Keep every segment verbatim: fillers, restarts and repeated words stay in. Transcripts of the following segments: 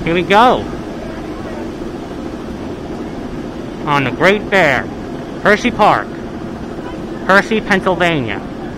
Here we go. On the Great Bear, Hersheypark, Hershey, Pennsylvania.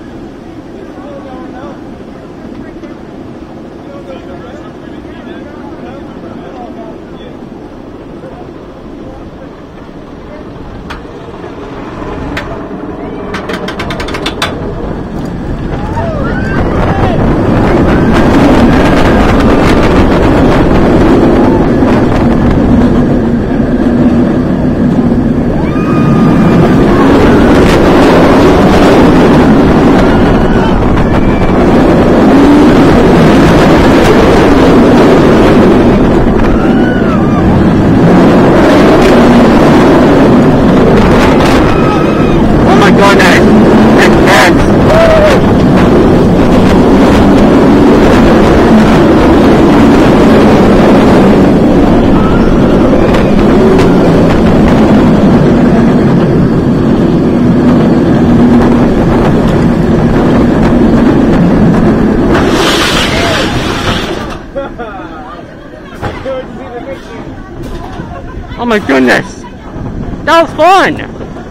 Oh my goodness! That was fun!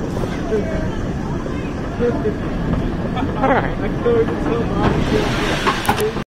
Alright.